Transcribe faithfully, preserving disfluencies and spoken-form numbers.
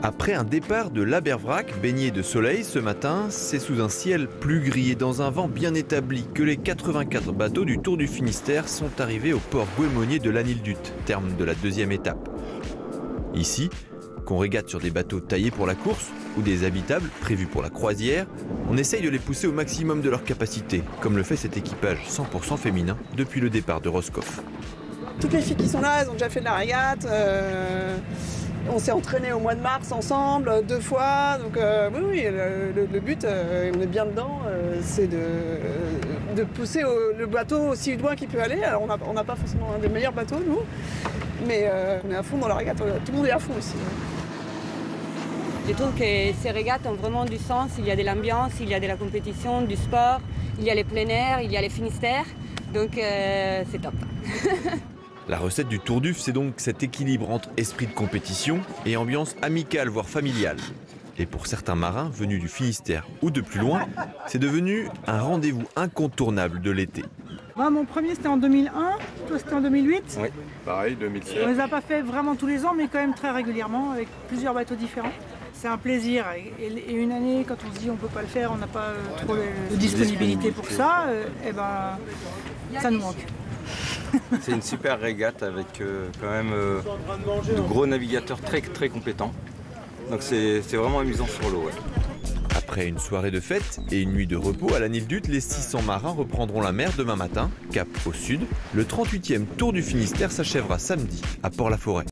Après un départ de l'Abervrac baigné de soleil ce matin, c'est sous un ciel plus gris et dans un vent bien établi que les quatre-vingt-quatre bateaux du Tour du Finistère sont arrivés au port Gouémonier de l'Anildut, terme de la deuxième étape. Ici, qu'on régate sur des bateaux taillés pour la course ou des habitables prévus pour la croisière, on essaye de les pousser au maximum de leur capacité, comme le fait cet équipage cent pour cent féminin depuis le départ de Roscoff. Toutes les filles qui sont là, elles ont déjà fait de la régate. Euh, on s'est entraîné au mois de mars ensemble, deux fois. Donc euh, oui, oui, le, le, le but, euh, on est bien dedans, euh, c'est de, de pousser au, le bateau aussi loin qu'il peut aller. Alors on n'a pas forcément un des meilleurs bateaux, nous, mais euh, on est à fond dans la régate. Tout le monde est à fond ici. Je trouve que ces régates ont vraiment du sens. Il y a de l'ambiance, il y a de la compétition, du sport, il y a les plein air, il y a les Finistères. Donc euh, c'est top. La recette du Tour Duf, c'est donc cet équilibre entre esprit de compétition et ambiance amicale, voire familiale. Et pour certains marins venus du Finistère ou de plus loin, c'est devenu un rendez-vous incontournable de l'été. Moi, mon premier, c'était en deux mille un, toi, c'était en deux mille huit. Oui, pareil, deux mille sept. On ne les a pas fait vraiment tous les ans, mais quand même très régulièrement, avec plusieurs bateaux différents. C'est un plaisir. Et une année, quand on se dit on ne peut pas le faire, on n'a pas trop de disponibilité pour ça, et ben, ça nous manque. C'est une super régate avec euh, quand même euh, de gros navigateurs très très compétents. Donc c'est vraiment amusant sur l'eau. Ouais. Après une soirée de fête et une nuit de repos à l'Anildut, les six cents marins reprendront la mer demain matin, cap au sud. Le trente-huitième Tour du Finistère s'achèvera samedi à Port-la-Forêt.